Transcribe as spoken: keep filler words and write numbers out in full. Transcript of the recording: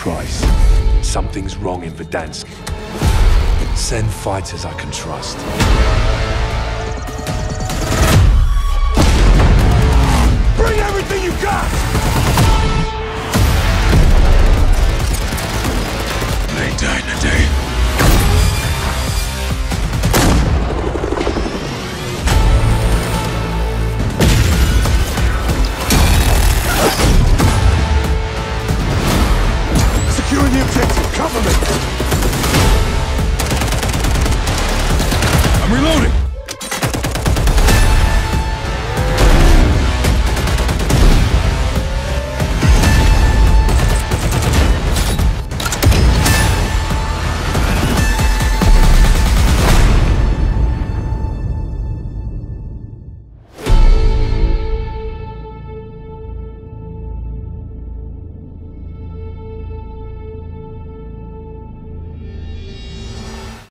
Trice. Something's wrong in Verdansk. Send fighters I can trust. Bring everything you got! They died in a day. Securing the objective, cover me! I'm reloading!